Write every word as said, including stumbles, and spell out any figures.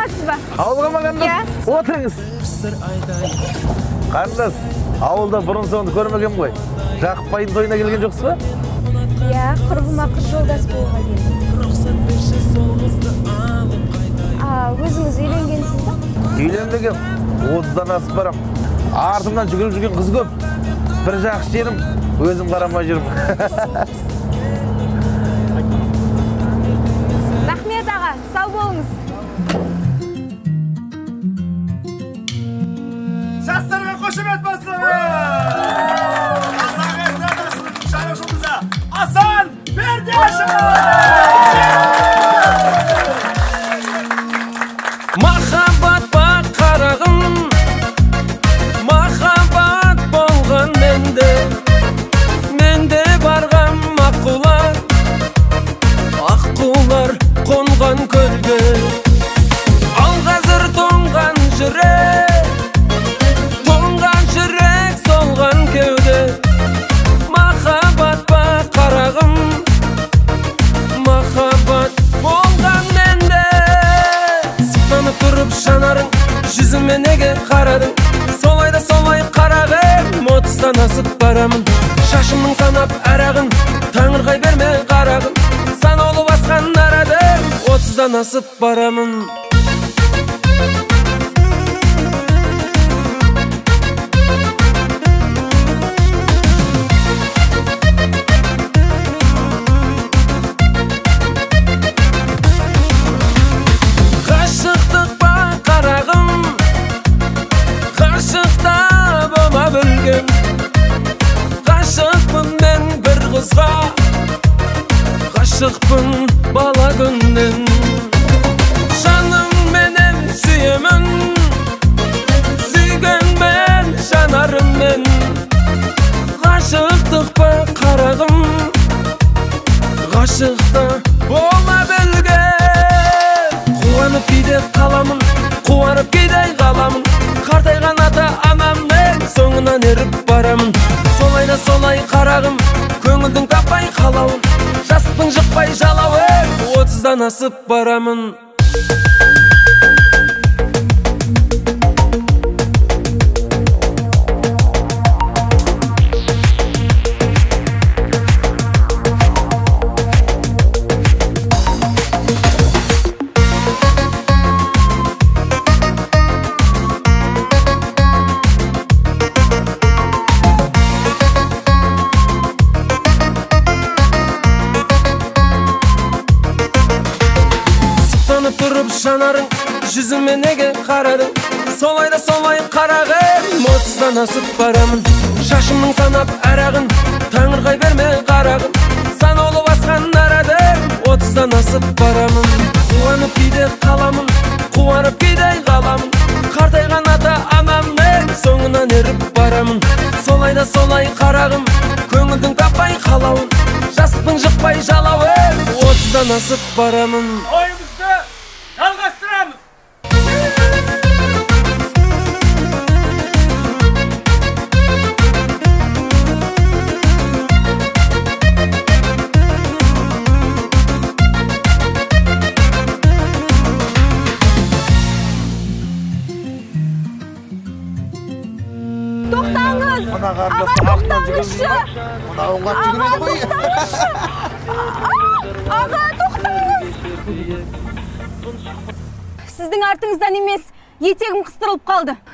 саламатсыз ба? Ауылға ма қандас? Отырыңыз. Қандас, ауылда бұрын соңды көрмеген ғой. Жақыпбайдың тойына келген жоқсыз ба? Иә, құрбыма қыз жолдас болуға келдім. Өзіңіз үйленгенсіз ба? Үйленбегем. отыздан асып барам. Артымнан жүгіріп жүрген қыз көп. Bir жақсы жерім, өзім қарамай жүрмін. Рахмет аға, сау болыңыз. Жастарға қошемет болсын! Қазақ эстрадасының жаңа жұлдызы Асан Бердешев! Махаббат ба қарағым, махаббат болған менде, менде барған маққулар, аққулар қонған көлге. Ал қазір тоңған жүрек, тоңған жүрек солған кеуде. Махаббат ба қарағым, махаббат болған менде. Сықтанып тұрып жанарың, жүзіме неге қарадың? Солай да солай қарағым, отыздан асып барамын. Шашымның санап арағын, таңырқай берме қарағым. Санаулы басқан арадым, отыздан асып барамын. Ғашықтық ба қарағым, ғашықта бола білгем. Ғашықпын мен бір қызға, ғашықпын бала күннен. Жаным менен сүйемін, сүйгенмен жанарыммен. Ғашықтық ба қарағым, ғашықта бола білгем. Қуанып кейде қаламын, қуарып кейде қаламын. Қартайған ата анаммен соңынан еріп барамын. Солай да солай қарағым, көңілдің таппай қалауын. Жастың жықпай жалауын, отыздан асып барамын. Тұрып жанарың, жүзіме неге қарадың? Солай да солай қарағым, отыздан асып барамын. Шашымның санап арағын, таңырқай берме қарағым. Санаулы басқан арадым, отыздан асып барамын. Қуанып кейде қаламын, қуарып кейде қаламын. Қартайған ата анаммен соңынан еріп барамын. Солай да солай қарағым, көңілдің таппай қалауын. Жастың жықпай жалауын, отыздан асып барамын. Ойымызды жалғастырамыз! Тоқтаңыз! Аға, тоқтаңызшы! Аға, тоқтаңыз! Сіздің артыңыздан емес, етегім қыстырылып қалды.